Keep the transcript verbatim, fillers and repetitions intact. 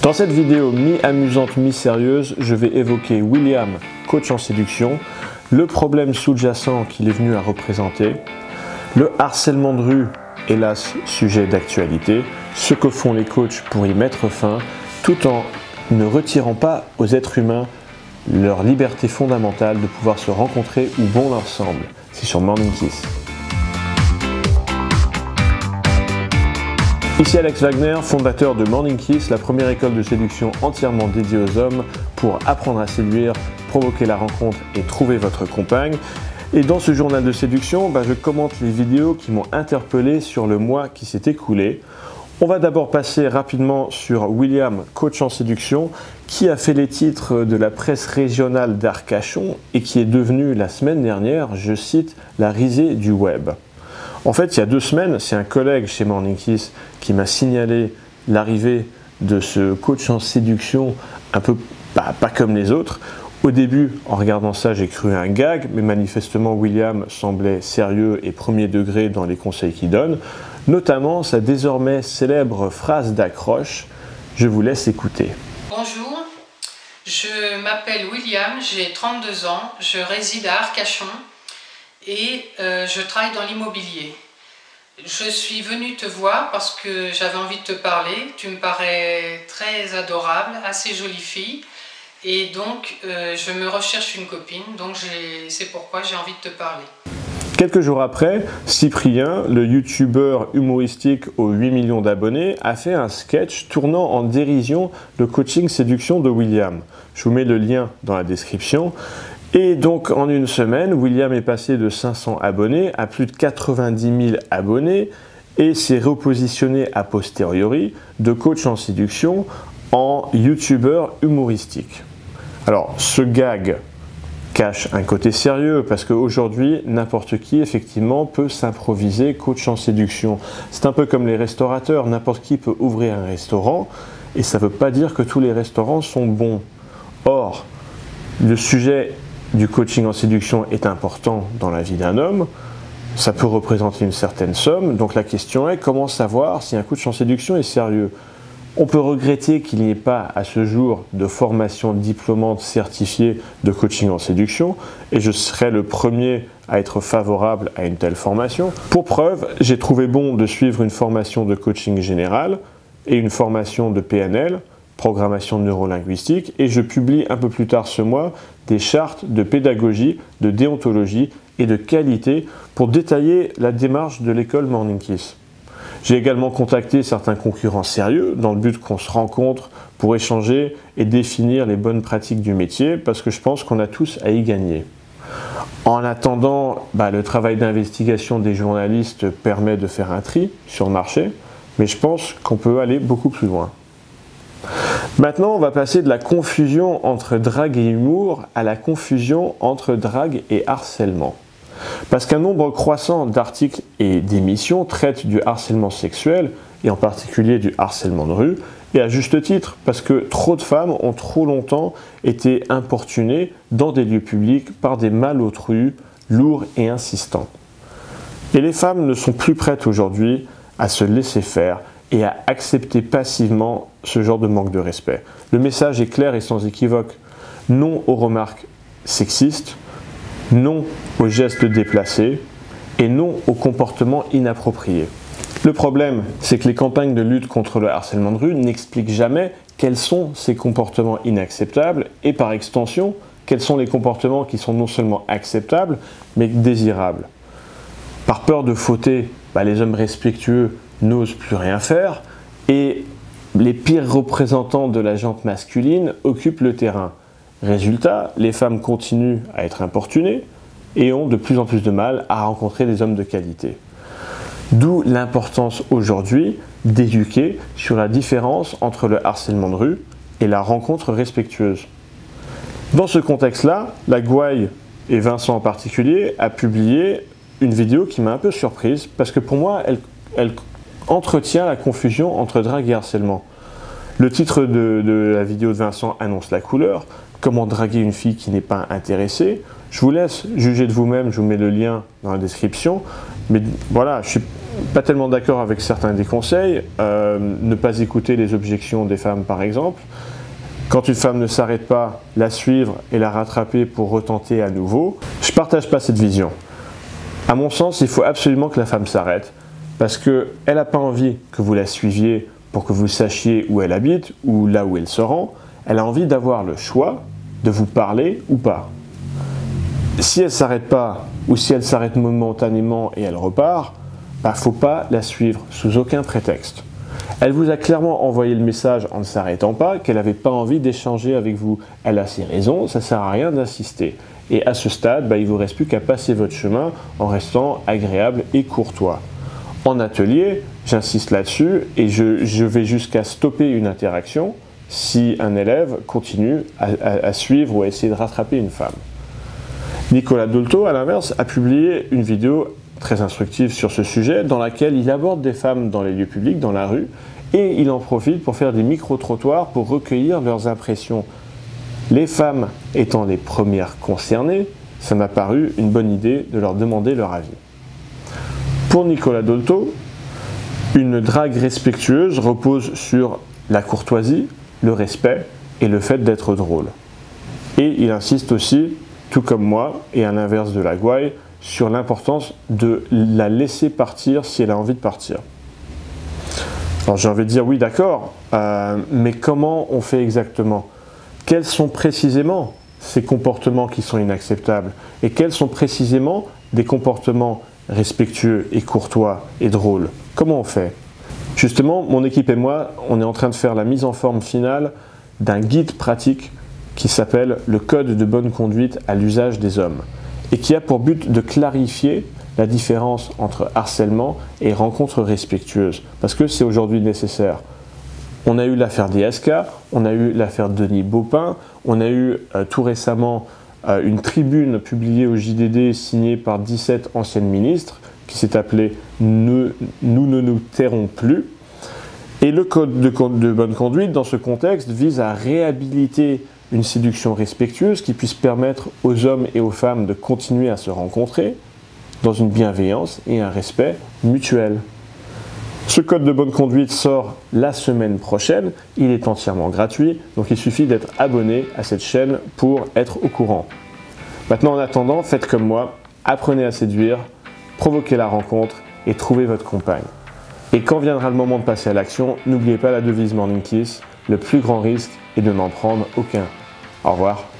Dans cette vidéo mi-amusante, mi-sérieuse, je vais évoquer William, coach en séduction, le problème sous-jacent qu'il est venu à représenter, le harcèlement de rue, hélas sujet d'actualité, ce que font les coachs pour y mettre fin, tout en ne retirant pas aux êtres humains leur liberté fondamentale de pouvoir se rencontrer où bon leur semble. C'est sur Morning Kiss. Ici Alex Wagner, fondateur de Morning Kiss, la première école de séduction entièrement dédiée aux hommes pour apprendre à séduire, provoquer la rencontre et trouver votre compagne. Et dans ce journal de séduction, bah, je commente les vidéos qui m'ont interpellé sur le mois qui s'est écoulé. On va d'abord passer rapidement sur William, coach en séduction, qui a fait les titres de la presse régionale d'Arcachon et qui est devenu la semaine dernière, je cite, la risée du web. En fait, il y a deux semaines, c'est un collègue chez Morning Kiss qui m'a signalé l'arrivée de ce coach en séduction un peu bah, pas comme les autres. Au début, en regardant ça, j'ai cru un gag, mais manifestement William semblait sérieux et premier degré dans les conseils qu'il donne, notamment sa désormais célèbre phrase d'accroche. Je vous laisse écouter. Bonjour, je m'appelle William, j'ai trente-deux ans, je réside à Arcachon et euh, je travaille dans l'immobilier. Je suis venue te voir parce que j'avais envie de te parler, tu me parais très adorable, assez jolie fille. Et donc, euh, je me recherche une copine, donc c'est pourquoi j'ai envie de te parler. Quelques jours après, Cyprien, le youtubeur humoristique aux huit millions d'abonnés, a fait un sketch tournant en dérision le coaching séduction de William. Je vous mets le lien dans la description. Et donc, en une semaine, William est passé de cinq cents abonnés à plus de quatre-vingt-dix mille abonnés et s'est repositionné a posteriori de coach en séduction en youtubeur humoristique. Alors, ce gag cache un côté sérieux parce qu'aujourd'hui, n'importe qui, effectivement, peut s'improviser coach en séduction. C'est un peu comme les restaurateurs, n'importe qui peut ouvrir un restaurant et ça ne veut pas dire que tous les restaurants sont bons. Or, le sujet du coaching en séduction est important dans la vie d'un homme, ça peut représenter une certaine somme, donc la question est comment savoir si un coach en séduction est sérieux ? On peut regretter qu'il n'y ait pas à ce jour de formation diplômante certifiée de coaching en séduction et je serai le premier à être favorable à une telle formation. Pour preuve, j'ai trouvé bon de suivre une formation de coaching général et une formation de P N L, programmation neurolinguistique, et je publie un peu plus tard ce mois des chartes de pédagogie, de déontologie et de qualité pour détailler la démarche de l'école Morning Kiss. J'ai également contacté certains concurrents sérieux dans le but qu'on se rencontre pour échanger et définir les bonnes pratiques du métier parce que je pense qu'on a tous à y gagner. En attendant, bah, le travail d'investigation des journalistes permet de faire un tri sur le marché, mais je pense qu'on peut aller beaucoup plus loin. Maintenant, on va passer de la confusion entre drague et humour à la confusion entre drague et harcèlement. Parce qu'un nombre croissant d'articles et d'émissions traitent du harcèlement sexuel, et en particulier du harcèlement de rue, et à juste titre, parce que trop de femmes ont trop longtemps été importunées dans des lieux publics par des malotrus lourds et insistants. Et les femmes ne sont plus prêtes aujourd'hui à se laisser faire et à accepter passivement ce genre de manque de respect. Le message est clair et sans équivoque. Non aux remarques sexistes, non aux gestes déplacés et non aux comportements inappropriés. Le problème, c'est que les campagnes de lutte contre le harcèlement de rue n'expliquent jamais quels sont ces comportements inacceptables et par extension, quels sont les comportements qui sont non seulement acceptables, mais désirables. Par peur de fauter, bah, les hommes respectueux n'osent plus rien faire et les pires représentants de la gente masculine occupent le terrain. Résultat, les femmes continuent à être importunées et ont de plus en plus de mal à rencontrer des hommes de qualité. D'où l'importance aujourd'hui d'éduquer sur la différence entre le harcèlement de rue et la rencontre respectueuse. Dans ce contexte-là, la Gouaille, et Vincent en particulier, a publié une vidéo qui m'a un peu surprise parce que pour moi, elle, elle entretient la confusion entre drague et harcèlement. Le titre de, de la vidéo de Vincent annonce la couleur, comment draguer une fille qui n'est pas intéressée. Je vous laisse juger de vous-même, je vous mets le lien dans la description. Mais voilà, je suis pas tellement d'accord avec certains des conseils, euh, ne pas écouter les objections des femmes par exemple. Quand une femme ne s'arrête pas, la suivre et la rattraper pour retenter à nouveau. Je ne partage pas cette vision. À mon sens, il faut absolument que la femme s'arrête parce qu'elle n'a pas envie que vous la suiviez pour que vous sachiez où elle habite ou là où elle se rend. Elle a envie d'avoir le choix de vous parler ou pas. Si elle ne s'arrête pas ou si elle s'arrête momentanément et elle repart, il ne faut pas la suivre sous aucun prétexte. Elle vous a clairement envoyé le message en ne s'arrêtant pas qu'elle n'avait pas envie d'échanger avec vous. Elle a ses raisons, ça ne sert à rien d'insister. Et à ce stade, bah, il ne vous reste plus qu'à passer votre chemin en restant agréable et courtois. En atelier, j'insiste là-dessus et je, je vais jusqu'à stopper une interaction si un élève continue à, à, à suivre ou à essayer de rattraper une femme. Nicolas Dolto, à l'inverse, a publié une vidéo très instructive sur ce sujet dans laquelle il aborde des femmes dans les lieux publics, dans la rue, et il en profite pour faire des micro-trottoirs pour recueillir leurs impressions. Les femmes étant les premières concernées, ça m'a paru une bonne idée de leur demander leur avis. Pour Nicolas Dolto, une drague respectueuse repose sur la courtoisie, le respect et le fait d'être drôle. Et il insiste aussi, tout comme moi, et à l'inverse de la gouaille, sur l'importance de la laisser partir si elle a envie de partir. Alors j'ai envie de dire oui d'accord, euh, mais comment on fait exactement? Quels sont précisément ces comportements qui sont inacceptables? Et quels sont précisément des comportements respectueux et courtois et drôles? Comment on fait? Justement, mon équipe et moi, on est en train de faire la mise en forme finale d'un guide pratique qui s'appelle le Code de bonne conduite à l'usage des hommes et qui a pour but de clarifier la différence entre harcèlement et rencontre respectueuse, parce que c'est aujourd'hui nécessaire. On a eu l'affaire D S K, on a eu l'affaire Denis Baupin, on a eu euh, tout récemment euh, une tribune publiée au J D D signée par dix-sept anciennes ministres qui s'est appelée « Nous ne nous tairons plus ». Et le code de, de bonne conduite, dans ce contexte, vise à réhabiliter une séduction respectueuse qui puisse permettre aux hommes et aux femmes de continuer à se rencontrer dans une bienveillance et un respect mutuel. Ce code de bonne conduite sort la semaine prochaine, il est entièrement gratuit, donc il suffit d'être abonné à cette chaîne pour être au courant. Maintenant, en attendant, faites comme moi, apprenez à séduire, provoquez la rencontre et trouvez votre compagne. Et quand viendra le moment de passer à l'action, n'oubliez pas la devise Morning Kiss, le plus grand risque est de n'en prendre aucun. Au revoir.